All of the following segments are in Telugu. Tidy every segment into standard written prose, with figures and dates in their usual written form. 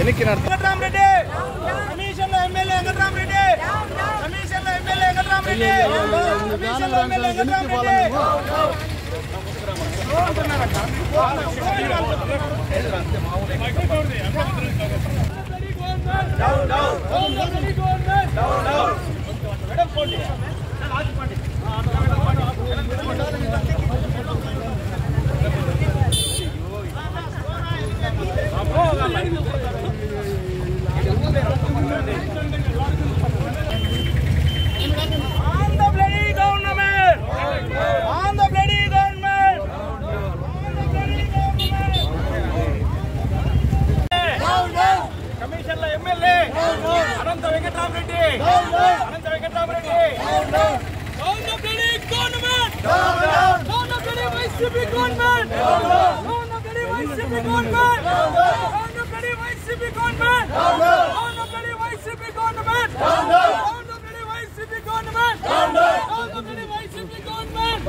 వెంకటరామరెడ్డి కమిషన్లో ఎమ్మెల్యే వెంకటరామరెడ్డి కమిషన్లో ఎమ్మెల్యే వెంకటరామరెడ్డి కమిషన్లో ఎమ్మెల్యే వెంకటరామరెడ్డి కమిషన్ల MLA Anantha Venkatarama Reddy Anantha Venkatarama Reddy YCP government YCP government YCP government YCP government YCP government YCP government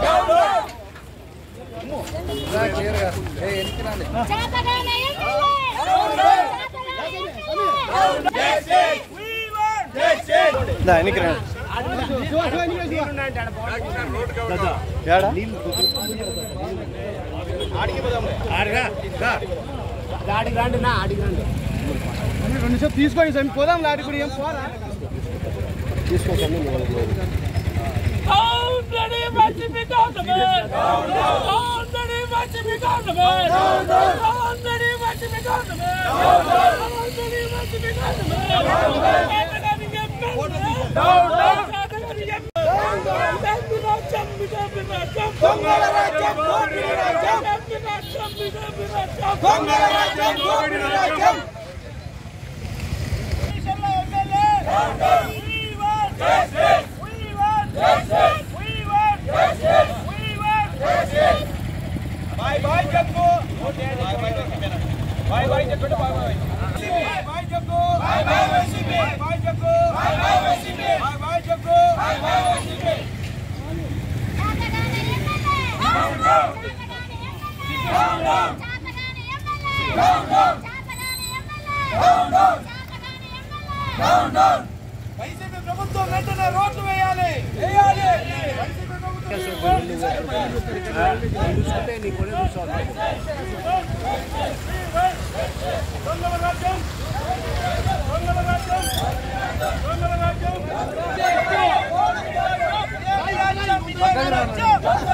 తీసుకొని పోదాం లాడి కూడా ఏం పోరా తీసుకోండి Bye bye Jaggu. Bye bye Jaggu. Bye bye Jaggu. Bye bye YCP. Bye bye Jaggu. Bye bye YCP. Bye bye Jaggu. Bye bye YCP. YCP ప్రభుత్వం వెంటనే రోడ్లు వేయాలి వేయాలి వైసీపీ